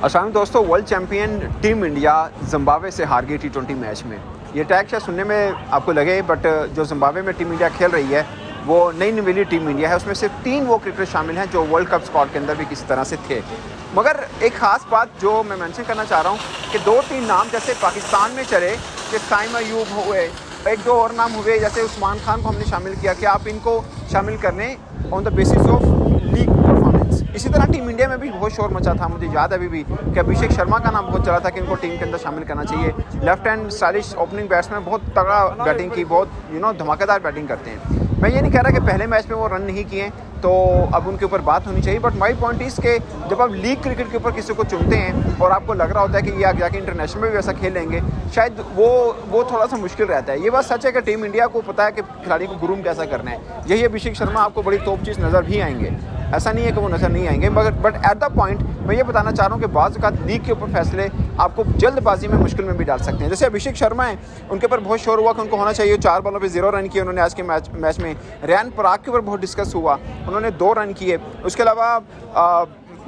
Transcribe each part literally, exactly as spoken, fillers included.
अस्सलाम दोस्तों, world champion team India Zimbabwe से हार गई टी ट्वेंटी मैच में। ये टैग शायद सुनने में आपको लगे, बट जो जिम्बाब्वे में टीम इंडिया खेल रही है वो नई नवेली टीम इंडिया है। उसमें सिर्फ तीन वो क्रिकेटर शामिल हैं जो वर्ल्ड कप स्क्वाड के अंदर भी किसी तरह से थे। मगर एक ख़ास बात जो मैं मेंशन करना चाह रहा हूँ कि दो तीन नाम जैसे पाकिस्तान में चले कि साइम अयूब हुए, एक दो और नाम हुए जैसे उस्मान खान को हमने शामिल किया कि आप इनको शामिल कर लें on the basis of league performance. इसी तरह टीम इंडिया में भी बहुत शोर मचा था, मुझे याद है अभी भी कि अभिषेक शर्मा का नाम बहुत चला था कि इनको टीम के अंदर शामिल करना चाहिए। Left hand stylish opening batsman, बहुत तगड़ा बैटिंग की, बहुत यू नो धमाकेदार बैटिंग करते हैं। मैं ये नहीं कह रहा कि पहले मैच में वो रन नहीं किए तो अब उनके ऊपर बात होनी चाहिए, बट माई पॉइंट इज़ के जब आप लीग क्रिकेट के ऊपर किसी को चुनते हैं और आपको लग रहा होता है कि ये आगे जाके इंटरनेशनल में भी वैसा खेलेंगे, शायद वो वो थोड़ा सा मुश्किल रहता है। ये बात सच है कि टीम इंडिया को पता है कि खिलाड़ी को ग्रूम कैसा करना है। यही अभिषेक शर्मा आपको बड़ी तोप चीज़ नज़र भी आएंगे, ऐसा नहीं है कि वो नज़र नहीं आएंगे, मगर बट एट द पॉइंट मैं ये बताना चाह रहा हूँ कि बाज़ औक़ात लीग के ऊपर फैसले आपको जल्दबाजी में मुश्किल में भी डाल सकते हैं। जैसे अभिषेक शर्मा हैं, उनके ऊपर बहुत शोर हुआ कि उनको होना चाहिए, चार बॉलों पे जीरो रन किए उन्होंने आज के मैच मैच में। रियान पराग के ऊपर बहुत डिस्कस हुआ, उन्होंने दो रन किए। उसके अलावा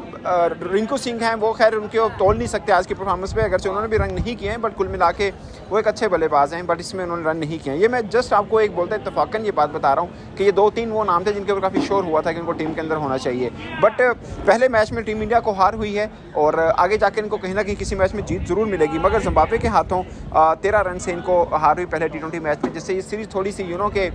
रिंकू सिंह हैं, वो खैर उनके तोल नहीं सकते आज की परफॉर्मेंस पे, अगरचे उन्होंने भी रन नहीं किए हैं, बट कुल मिला के वो एक अच्छे बल्लेबाज हैं, बट इसमें उन्होंने रन नहीं किए हैं। ये मैं जस्ट आपको एक बोलता इत्तफाकन ये बात बता रहा हूँ कि ये दो तीन वो नाम थे जिनके ऊपर काफ़ी शोर हुआ था कि इनको टीम के अंदर होना चाहिए। बट पहले मैच में टीम इंडिया को हार हुई है और आगे जाकर इनको कहीं ना कहीं किसी मैच में जीत ज़रूर मिलेगी, मगर जिम्बाब्वे के हाथों तेरह रन से इनको हार हुई पहले टी ट्वेंटी मैच में, जिससे ये सीरीज़ थोड़ी सी यू नो के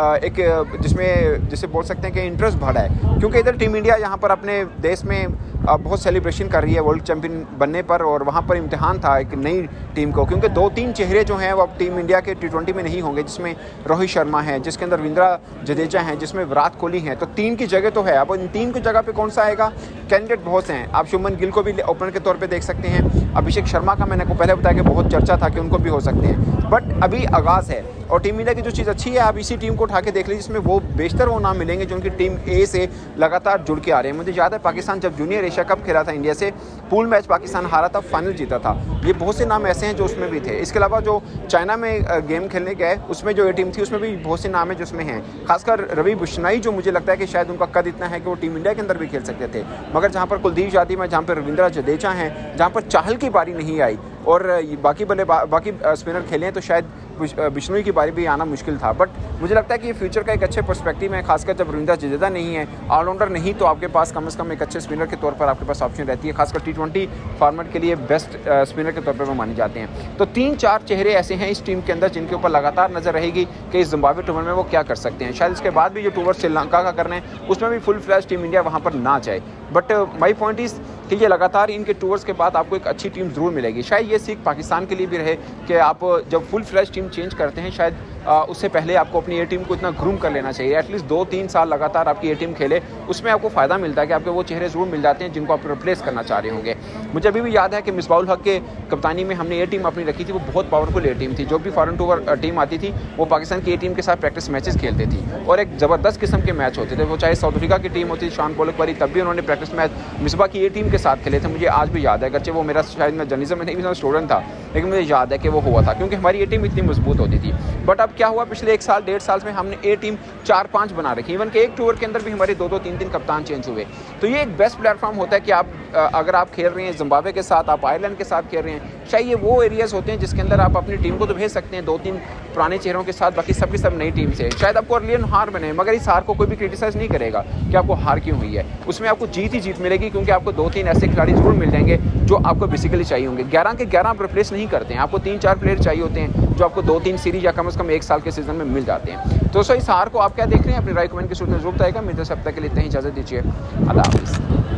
एक जिसमें जिसे बोल सकते हैं कि इंटरेस्ट बढ़ा है, क्योंकि इधर टीम इंडिया यहाँ पर अपने देश में बहुत सेलिब्रेशन कर रही है वर्ल्ड चैम्पियन बनने पर, और वहाँ पर इम्तिहान था एक नई टीम को, क्योंकि दो तीन चेहरे जो हैं वो अब टीम इंडिया के टी ट्वेंटी में नहीं होंगे, जिसमें रोहित शर्मा है, जिसके अंदर रविंद्र जडेजा हैं, जिसमें विराट कोहली हैं। तो तीन की जगह तो है, अब इन तीन की जगह पे कौन सा आएगा? कैंडिडेट बहुत से हैं। आप शुभमन गिल को भी ओपनर के तौर पे देख सकते हैं, अभिषेक शर्मा का मैंने को पहले बताया कि बहुत चर्चा था कि उनको भी हो सकते हैं, बट अभी आगाज़ है। और टीम इंडिया की जो चीज़ अच्छी है, आप इसी टीम को उठा के देख लीजिए जिसमें वो बेशतर वो नाम मिलेंगे जो उनकी टीम ए से लगातार जुड़ के आ रहे हैं। मुझे याद है पाकिस्तान जब जूनियर एशिया कप खेला था इंडिया से, पूल मैच पाकिस्तान हारा था, फाइनल जीता था। ये बहुत से नाम ऐसे हैं जो उसमें भी थे। इसके अलावा जो चाइना में गेम खेलने गए उसमें जो ये टीम थी उसमें भी बहुत से नाम है जो उसमें हैं, खासकर रवि बिश्नोई, जो मुझे लगता है कि शायद उनका कद इतना है कि वो टीम इंडिया के अंदर भी खेल सकते थे। मगर जहाँ पर कुलदीप यादव, जहाँ पर रविंद्र जडेजा हैं, जहाँ पर चाहल की बारी नहीं आई और बाकी बल्ले बाकी स्पिनर खेले हैं, तो शायद बिश्नोई की बारी भी आना मुश्किल था। बट मुझे लगता है कि ये फ्यूचर का एक अच्छे पर्सपेक्टिव है, खासकर जब रविंद्र जडेजा नहीं है, ऑलराउंडर नहीं, तो आपके पास कम से कम एक अच्छे स्पिनर के तौर पर आपके पास ऑप्शन रहती है, खासकर टी ट्वेंटी फॉर्मेट के लिए बेस्ट स्पिनर के तौर पर वो माने जाते हैं। तो तीन चार चेहरे ऐसे हैं इस टीम के अंदर जिनके ऊपर लगातार नजर रहेगी कि इस जिम्बाब्वे टूर में वो क्या कर सकते हैं। शायद इसके बाद भी जो टूर श्रीलंका का करना है उसमें भी फुल फ्लैश टीम इंडिया वहाँ पर ना जाए, बट माई पॉइंट इज़ कि ये लगातार इनके टूर्स के बाद आपको एक अच्छी टीम ज़रूर मिलेगी। शायद ये सीख पाकिस्तान के लिए भी रहे कि आप जब फुल फ्लैश टीम चेंज करते हैं, शायद आ, उससे पहले आपको अपनी ए टीम को इतना ग्रूम कर लेना चाहिए। एटलीस्ट दो तीन साल लगातार आपकी ए टीम खेले, उसमें आपको फ़ायदा मिलता है कि आपके वो चेहरे ज़रूर मिल जाते हैं जिनको आप रिप्लेस करना चाह रहे होंगे। मुझे अभी भी याद है कि मिसबाउल हक के कप्तानी में हमने ए टीम अपनी रखी थी, वो बहुत पावरफुल ए टीम थी। जो भी फॉरेन टूर टीम आती थी वो पाकिस्तान की ए टीम के साथ प्रैक्टिस मैचेस खेलती थी और एक ज़बरदस्त किस्म के मैच होते थे। वो चाहे साउथ अफ्रीका की टीम होती थी, शॉन पोलक वाली, तब भी उन्होंने प्रैक्टिस मैच मिसबा की ए टीम के साथ खेले थे। मुझे आज भी याद है, अगरचे वो मेरा शायद मैं जर्नलिज्म में नहीं स्टूडेंट था, लेकिन मुझे याद है कि वो हुआ था क्योंकि हमारी ए टीम इतनी मजबूत होती थी। बट अब क्या हुआ, पिछले एक साल डेढ़ साल में हमने ए टीम चार पांच बना रखी, इवन के एक टूर के अंदर भी हमारे दो दो तीन तीन कप्तान चेंज हुए। तो ये एक बेस्ट प्लेटफॉर्म होता है कि आप अगर आप खेल रहे हैं जिम्बाब्वे के साथ, आप आयरलैंड के साथ खेल रहे हैं, शायद ये वो एरियाज होते हैं जिसके अंदर आप अपनी टीम को तो भेज सकते हैं दो तीन पुराने चेहरों के साथ, बाकी सब की सब नई टीम से। शायद आपको अर्लियन हार बने, मगर इस हार को कोई भी क्रिटिसाइज नहीं करेगा कि आपको हार क्यों हुई है, उसमें आपको जीत ही जीत मिलेगी, क्योंकि आपको दो तीन ऐसे खिलाड़ी जरूर मिल जाएंगे जो आपको बेसिकली चाहिए होंगे। ग्यारह के ग्यारह आप रिप्लेस नहीं करते हैं, आपको तीन चार प्लेयर चाहिए होते हैं जो आपको दो तीन सीरीज या कम से कम एक साल के सीजन में मिल जाते हैं। तो सो इस हार को आप क्या देख रहे हैं, अपनी राय कमेंट के सूट में जरूर बताएगा। मेरे से अब तक के लिए इतना ही इजाजत दीजिए, अल्लाह हाफिज़।